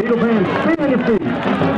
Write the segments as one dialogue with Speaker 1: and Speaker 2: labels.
Speaker 1: Eagle fans, stay on your feet.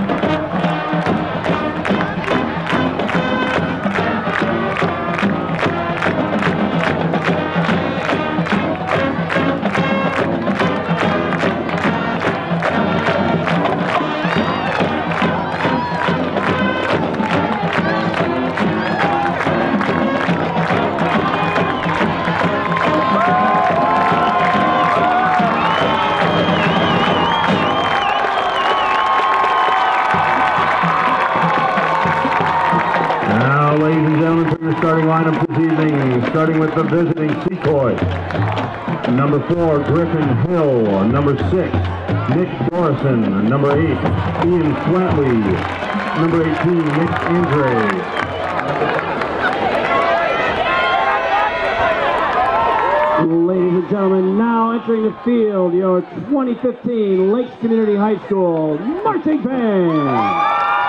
Speaker 1: Starting lineup this evening, starting with the visiting Secoy. Number 4, Griffin Hill. Number 6, Nick Dorison. Number 8, Ian Flatley. Number 18, Nick Andre.
Speaker 2: Ladies and gentlemen, now entering the field, your 2015 Lakes Community High School Marching Band.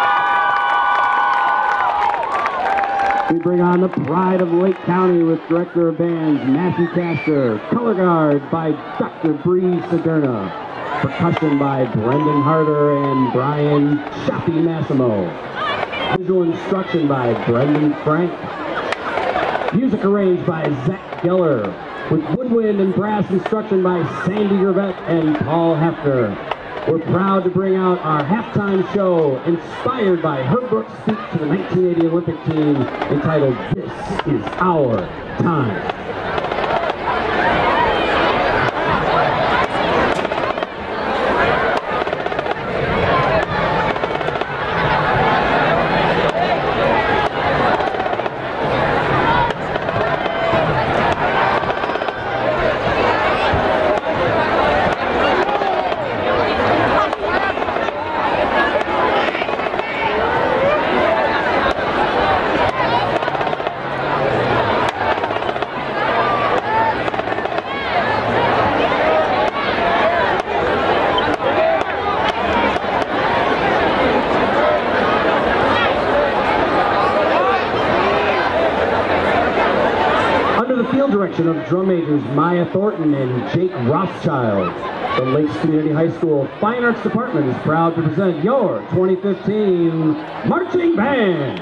Speaker 2: We bring on the pride of Lake County with Director of Bands Matthew Castor, color guard by Dr. Bree Segerna, percussion by Brendan Harder and Brian Shoppy Massimo, visual instruction by Brendan Frank, music arranged by Zach Geller, with woodwind and brass instruction by Sandy Gervette and Paul Hefner. We're proud to bring out our halftime show inspired by Herb Brooks' speech to the 1980 Olympic team entitled, "This is Our Time." Direction of drum majors Maya Thornton and Jake Rothschild. The Lakes Community High School Fine Arts Department is proud to present your 2015 Marching Band.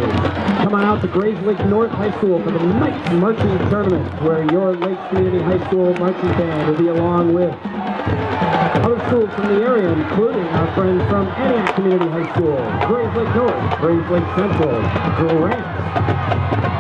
Speaker 2: boys. Come on out to Grays Lake North High School for the Knights Marching Tournament, where your Lake Community High School marching band will be along with other schools from the area, including our friends from Antioch Community High School, Grays Lake North, Grays Lake Central, Grant,